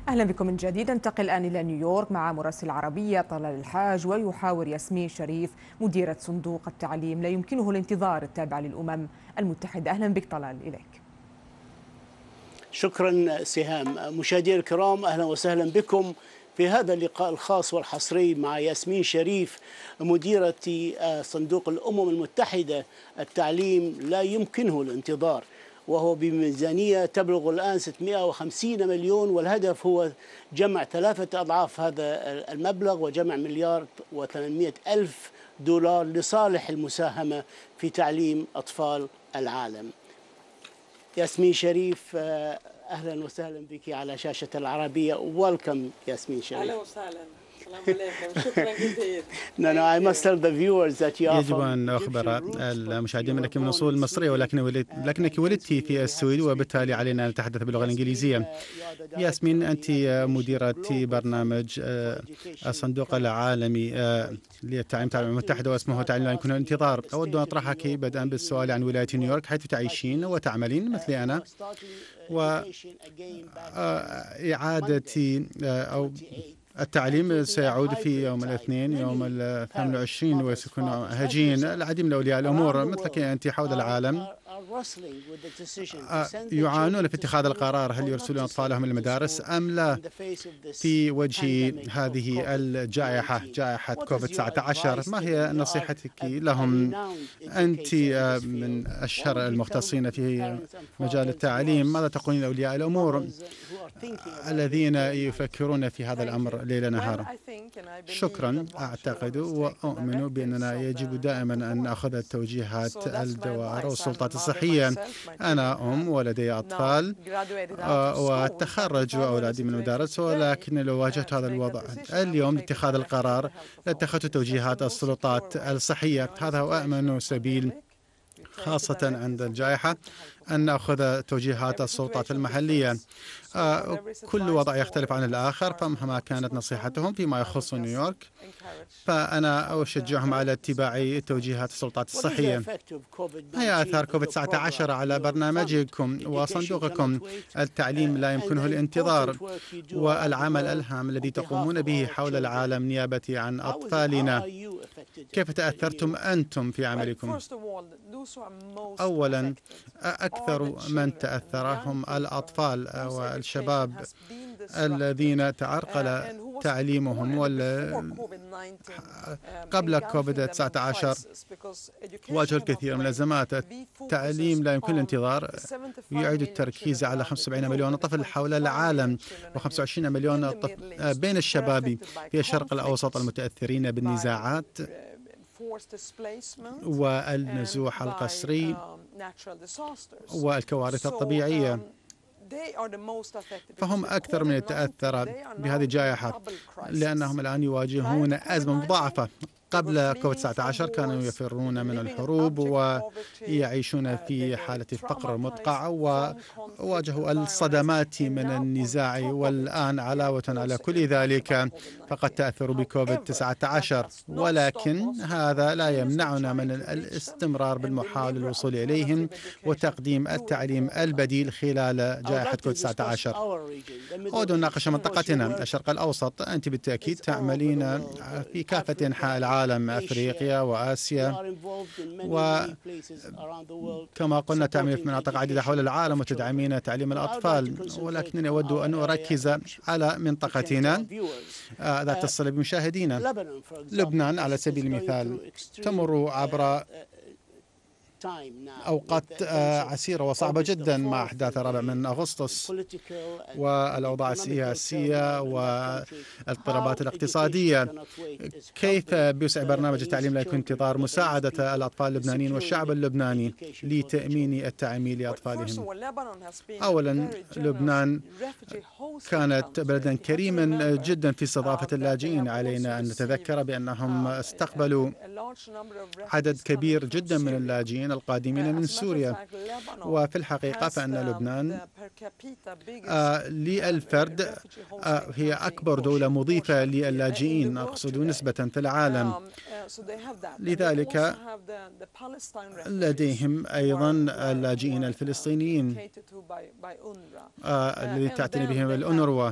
أهلا بكم من جديد. انتقل الآن إلى نيويورك مع مراسل العربية طلال الحاج، ويحاور ياسمين شريف مديرة صندوق التعليم لا يمكنه الانتظار التابع للأمم المتحدة. أهلا بك طلال، إليك. شكرا سهام. مشاهدينا الكرام، أهلا وسهلا بكم في هذا اللقاء الخاص والحصري مع ياسمين شريف مديرة صندوق الأمم المتحدة. التعليم لا يمكنه الانتظار، وهو بميزانية تبلغ الآن 650 مليون، والهدف هو جمع 3 أضعاف هذا المبلغ وجمع مليار و800 ألف دولار لصالح المساهمة في تعليم أطفال العالم. ياسمين شريف، أهلا وسهلا بك على شاشة العربية. ويلكم ياسمين شريف. أهلا وسهلا. السلام عليكم. شكرا جزيلا. I must tell the viewers that you are يجب أن أخبر المشاهدين أنك من أصول مصرية، لكنك ولدت في السويد، وبالتالي علينا أن نتحدث باللغة الإنجليزية. ياسمين، أنت مديرة برنامج الصندوق العالمي للتعليم الأمم المتحدة، واسمه تعليم لا يمكنه الانتظار. أود أن أطرحك بدءا بالسؤال عن ولاية نيويورك، حيث تعيشين وتعملين مثلي أنا، وإعادة أو التعليم سيعود في يوم الاثنين يوم 28، وسيكون هجين العديد من أولياء الأمور مثلك أنت حول العالم يعانون في اتخاذ القرار هل يرسلون أطفالهم إلى المدارس أم لا في وجه هذه الجائحة، جائحة كوفيد-19. ما هي نصيحتك لهم؟ أنت من أشهر المختصين في مجال التعليم، ماذا تقولين لأولياء الأمور الذين يفكرون في هذا الأمر ليل نهار؟ شكرا. أعتقد وأؤمن بأننا يجب دائما أن نأخذ توجيهات الدوائر والسلطات الصحية. أنا أم ولدي أطفال وتخرج أولادي من المدارس، ولكن لو واجهت هذا الوضع اليوم لاتخاذ القرار لاتخذت توجيهات السلطات الصحية. هذا هو أأمن سبيل، خاصة عند الجائحة، أن نأخذ توجيهات السلطات المحلية. كل وضع يختلف عن الآخر، فمهما كانت نصيحتهم فيما يخص نيويورك فأنا أشجعهم على اتباع توجيهات السلطات الصحية. ما هي آثار كوفيد-19 على برنامجكم وصندوقكم التعليم لا يمكنه الانتظار، والعمل الهام الذي تقومون به حول العالم نيابة عن أطفالنا؟ كيف تأثرتم أنتم في عملكم؟ أولا، أكثر من تأثر هم الأطفال والشباب الذين تعرقل تعليمهم قبل كوفيد-19. واجهوا الكثير من الأزمات. التعليم لا يمكن الانتظار يعيد التركيز على 75 مليون طفل حول العالم، و25 مليون طفل بين الشباب في الشرق الأوسط المتأثرين بالنزاعات والنزوح القسري والكوارث الطبيعية، فهم أكثر من يتأثر بهذه الجائحة، لأنهم الآن يواجهون أزمة مضاعفة. قبل كوفيد-19 كانوا يفرون من الحروب ويعيشون في حالة فقر مدقع، وواجهوا الصدمات من النزاع، والآن علاوة على كل ذلك فقد تأثروا بكوفيد-19. ولكن هذا لا يمنعنا من الاستمرار بالمحاولة للوصول إليهم وتقديم التعليم البديل خلال جائحة كوفيد-19. أود أن نناقش منطقتنا الشرق الأوسط. أنت بالتأكيد تعملين في كافة أنحاء العالم، أفريقيا وآسيا، وكما قلنا تعملين في مناطق عديدة حول العالم وتدعمين تعليم الأطفال، ولكنني أود أن أركز على منطقتنا ذات الصلة بمشاهدينا. لبنان على سبيل المثال تمر عبر أوقات عسيرة وصعبة جدا مع أحداث 4 من أغسطس والأوضاع السياسية والاضطرابات الاقتصادية. كيف بيسعى برنامج التعليم لا يكون انتظار مساعدة الأطفال اللبنانيين والشعب اللبناني لتأمين التعليم لأطفالهم؟ أولا، لبنان كانت بلدا كريما جدا في استضافة اللاجئين. علينا أن نتذكر بأنهم استقبلوا عدد كبير جدا من اللاجئين القادمين من سوريا. وفي الحقيقة فإن لبنان للفرد هي أكبر دولة مضيفة للاجئين، أقصد نسبة في العالم. لذلك لديهم أيضا اللاجئين الفلسطينيين الذي تعتني بهم الأونروا،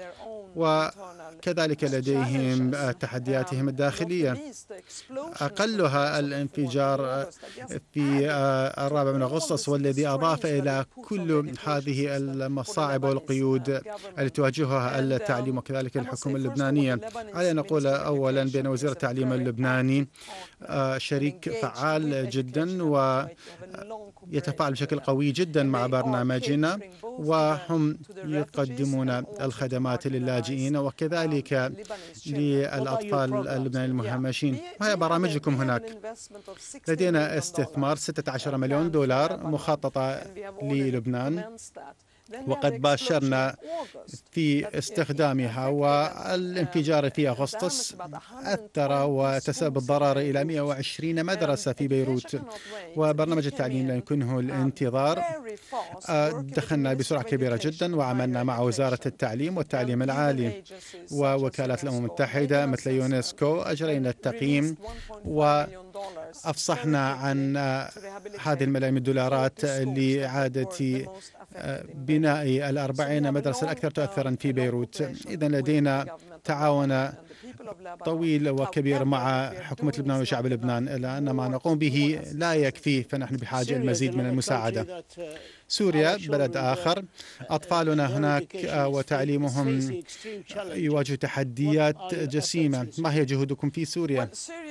وكذلك لديهم تحدياتهم الداخلية، أقلها الانفجار في 4 من أغسطس، والذي أضاف إلى كل هذه المصاعب والقيود التي تواجهها التعليم وكذلك الحكومة اللبنانية. علينا نقول أولا بأن وزير التعليم اللبناني شريك فعال جدا ويتفاعل بشكل قوي جدا مع برنامجنا، وهم يقدمون الخدمات للاجئين وكذلك للأطفال اللبنانيين المهمشين. وهي برامجكم هناك. لدينا استثمار 16 مليون دولار مخططة للبنان، وقد باشرنا في استخدامها، والانفجار في أغسطس أثر وتسبب ضرر إلى 120 مدرسة في بيروت، وبرنامج التعليم لا يمكنه الانتظار. دخلنا بسرعة كبيرة جدا وعملنا مع وزارة التعليم والتعليم العالي ووكالات الأمم المتحدة مثل يونسكو. أجرينا التقييم وأفصحنا عن هذه الملايين من الدولارات لإعادة بناء 40 مدرسة الأكثر تأثرا في بيروت. إذن لدينا تعاون طويل وكبير مع حكومة لبنان وشعب لبنان، إلا أن ما نقوم به لا يكفي، فنحن بحاجة المزيد من المساعدة. سوريا بلد آخر، أطفالنا هناك وتعليمهم يواجه تحديات جسيمة. ما هي جهودكم في سوريا؟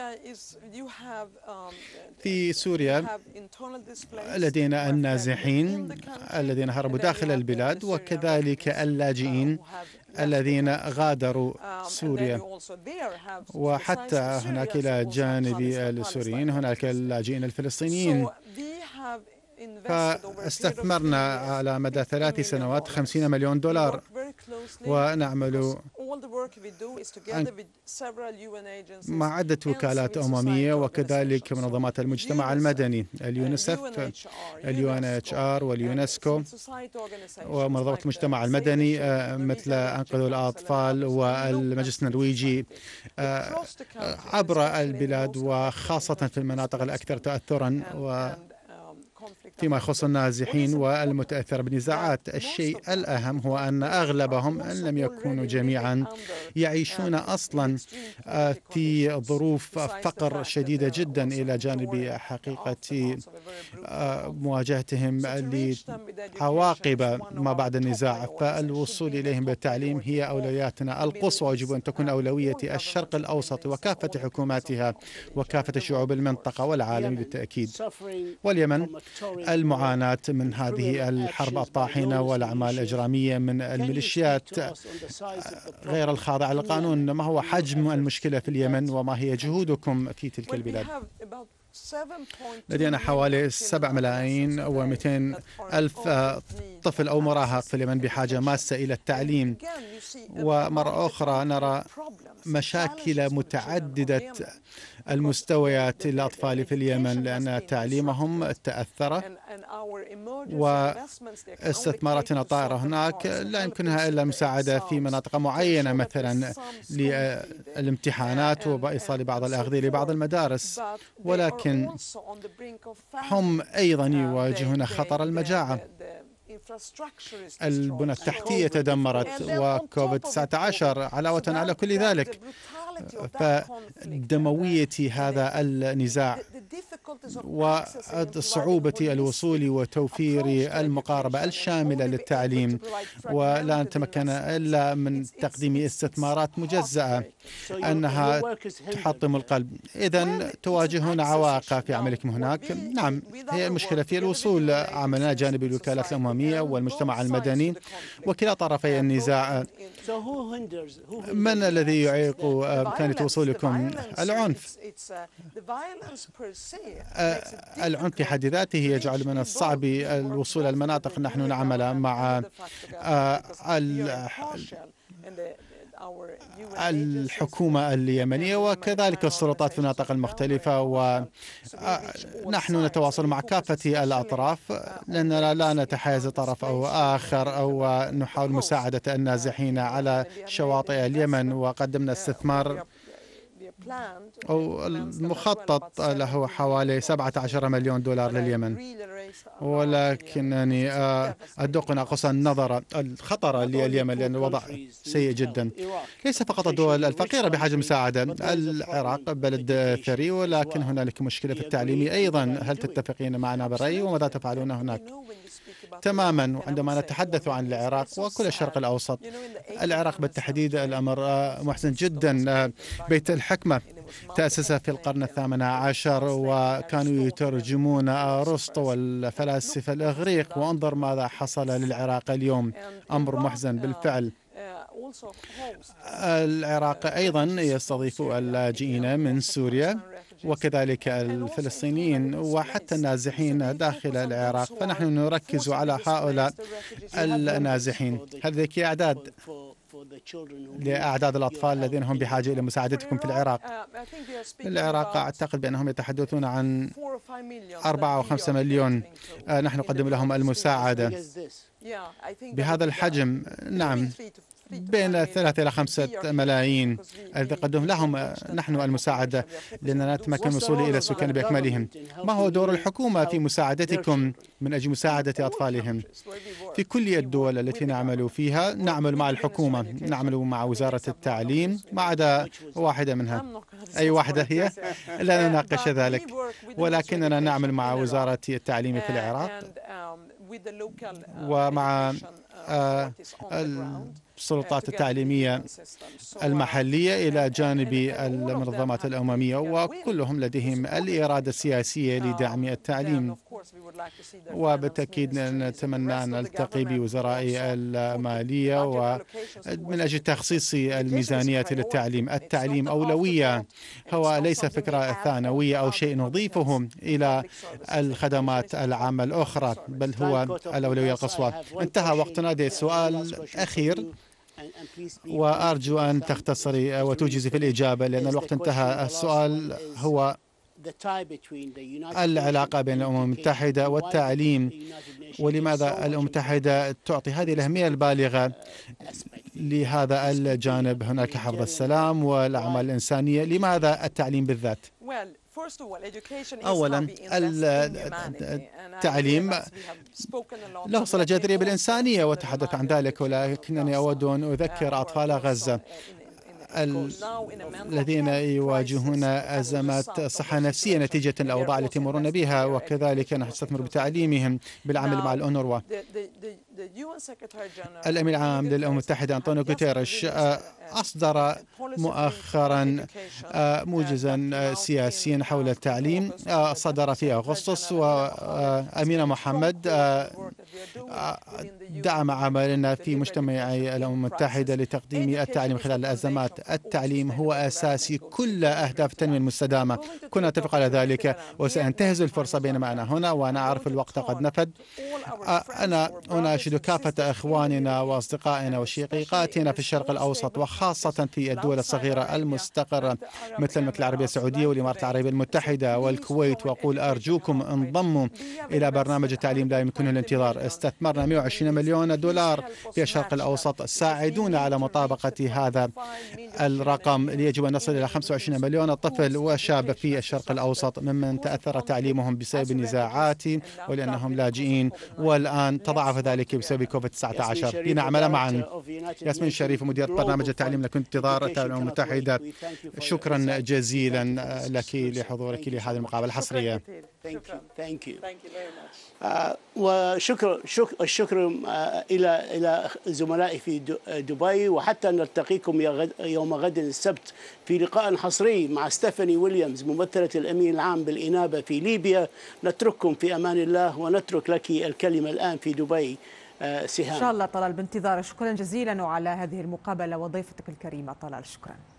في سوريا لدينا النازحين الذين هربوا داخل البلاد، وكذلك اللاجئين الذين غادروا سوريا، وحتى هناك إلى جانب السوريين هناك اللاجئين الفلسطينيين. فاستثمرنا على مدى 3 سنوات 50 مليون دولار، ونعمل مع عدة وكالات أممية وكذلك منظمات المجتمع المدني، اليونيسف، الUNHR واليونسكو ومنظمات المجتمع المدني مثل أنقذوا الأطفال والمجلس النرويجي عبر البلاد، وخاصة في المناطق الأكثر تأثرا فيما يخص النازحين والمتأثر بنزاعات. الشيء الأهم هو أن أغلبهم إن لم يكونوا جميعا يعيشون أصلا في ظروف فقر شديدة جدا، إلى جانب حقيقة مواجهتهم لعواقب ما بعد النزاع. فالوصول إليهم بالتعليم هي أولوياتنا القصوى، ويجب أن تكون أولوية الشرق الأوسط وكافة حكوماتها وكافة شعوب المنطقة والعالم بالتأكيد. واليمن المعاناة من هذه الحرب الطاحنة والأعمال الإجرامية من الميليشيات غير الخاضعة للقانون. ما هو حجم المشكلة في اليمن وما هي جهودكم في تلك البلاد؟ لدينا حوالي 7,200,000 طفل أو مراهق في اليمن بحاجة ماسة إلى التعليم. ومرة أخرى نرى مشاكل متعددة المستويات للأطفال في اليمن، لأن تعليمهم تأثر، واستثماراتنا طائرة هناك لا يمكنها إلا مساعدة في مناطق معينة، مثلا للامتحانات وإيصال بعض الأغذية لبعض المدارس، ولكن هم أيضا يواجهون خطر المجاعة. البنى التحتية تدمرت، وكوفيد-19 علاوة على كل ذلك. فدموية هذا النزاع وصعوبة الوصول وتوفير المقاربة الشاملة للتعليم، ولا نتمكن إلا من تقديم استثمارات مجزأة أنها تحطم القلب. إذن تواجهون عوائق في عملكم هناك. نعم، هي المشكلة في الوصول. عملنا جانب الوكالات الأممية والمجتمع المدني وكلا طرفي النزاع. من الذي يعيق إمكانية وصولكم؟ العنف. العنف في حد ذاته يجعل من الصعب الوصول إلى المناطق. نحن نعمل مع الحكومة اليمنية وكذلك السلطات في المناطق المختلفة، ونحن نتواصل مع كافة الأطراف لأننا لا نتحيز طرف أو آخر أو نحاول مساعدة النازحين على شواطئ اليمن. وقدمنا استثمار أو المخطط له حوالي 17 مليون دولار لليمن، ولكنني أدق ناقص النظر الخطر لليمن لأن الوضع سيء جدا. ليس فقط الدول الفقيرة بحاجة مساعدة، العراق بلد ثري ولكن هنالك مشكلة في التعليم أيضا. هل تتفقين معنا بالرأي وماذا تفعلون هناك؟ تماما. وعندما نتحدث عن العراق وكل الشرق الأوسط، العراق بالتحديد الأمر محزن جدا. بيت الحكمة تأسس في القرن ال18 وكانوا يترجمون أرسطو والفلاسفة الإغريق، وانظر ماذا حصل للعراق اليوم. أمر محزن بالفعل. العراق أيضا يستضيف اللاجئين من سوريا وكذلك الفلسطينيين وحتى النازحين داخل العراق، فنحن نركز على هؤلاء النازحين. هذه أعداد لأعداد الأطفال الذين هم بحاجة إلى مساعدتكم في العراق. العراق أعتقد بأنهم يتحدثون عن 4 أو 5 مليون. نحن نقدم لهم المساعدة بهذا الحجم. نعم، بين 3 إلى 5 ملايين الذي نقدم لهم نحن المساعدة لأننا نتمكن من الوصول إلى السكان بأكملهم. ما هو دور الحكومة في مساعدتكم من أجل مساعدة أطفالهم؟ في كل الدول التي نعمل فيها نعمل مع الحكومة، نعمل مع وزارة التعليم ما عدا واحدة منها. أي واحدة هي؟ لا نناقش ذلك، ولكننا نعمل مع وزارة التعليم في العراق ومع السلطات التعليمية المحلية إلى جانب المنظمات الأممية، وكلهم لديهم الإرادة السياسية لدعم التعليم. وبالتأكيد نتمنى أن نلتقي بوزراء المالية ومن أجل تخصيص الميزانية للتعليم. التعليم أولوية، هو ليس فكرة ثانوية أو شيء نضيفه إلى الخدمات العامة الأخرى، بل هو الأولوية القصوى. انتهى وقتنا. ده سؤال أخير وأرجو أن تختصري وتوجزي في الإجابة لأن الوقت انتهى. السؤال هو العلاقة بين الأمم المتحدة والتعليم، ولماذا الأمم المتحدة تعطي هذه الأهمية البالغة لهذا الجانب؟ هناك حفظ السلام والأعمال الإنسانية، لماذا التعليم بالذات؟ أولا، التعليم له صلة جذرية بالإنسانية وتحدث عن ذلك، ولكنني أود أن أذكر أطفال غزة الذين يواجهون أزمات صحة نفسية نتيجة الأوضاع التي يمرون بها، وكذلك نستثمر بتعليمهم بالعمل مع الأونروا. الأمين العام للأمم المتحدة أنطونيو غوتيريش أصدر مؤخرا موجزا سياسيا حول التعليم صدر في أغسطس، وأمينة محمد دعم عملنا في مجتمعي الأمم المتحدة لتقديم التعليم خلال الأزمات. التعليم هو أساسي كل أهداف التنمية المستدامة، كنا نتفق على ذلك وسأنتهز الفرصة بينما أنا هنا وأنا أعرف الوقت قد نفد. أنا أناشد كافة إخواننا وأصدقائنا وشقيقاتنا في الشرق الأوسط وخاصة في الدول الصغيرة المستقرة مثل المملكة العربية السعودية والإمارات العربية المتحدة والكويت، وأقول أرجوكم انضموا إلى برنامج التعليم لا يمكنه الانتظار. استثمرنا 120 مليون دولار في الشرق الأوسط، ساعدونا على مطابقة هذا الرقم ليجب أن نصل إلى 25 مليون طفل وشاب في الشرق الأوسط ممن تأثر تعليمهم بسبب النزاعات ولأنهم لاجئين، والآن تضاعف ذلك بسبب كوفيد-19. لنعمل معا. ياسمين شريف، مديرة برنامج التعليم لكن انتظار الأمم المتحدة، شكرا جزيلا لك لحضورك لهذه المقابلة الحصرية. والشكر إلى زملائي في دبي، وحتى نلتقيكم يوم غد السبت في لقاء حصري مع ستيفاني ويليامز ممثلة الأمين العام بالإنابة في ليبيا. نترككم في أمان الله ونترك لك الكلمة الآن في دبي. سهام. إن شاء الله طلال، بانتظار. شكرا جزيلا وعلى هذه المقابلة وضيفتك الكريمة طلال. شكرا.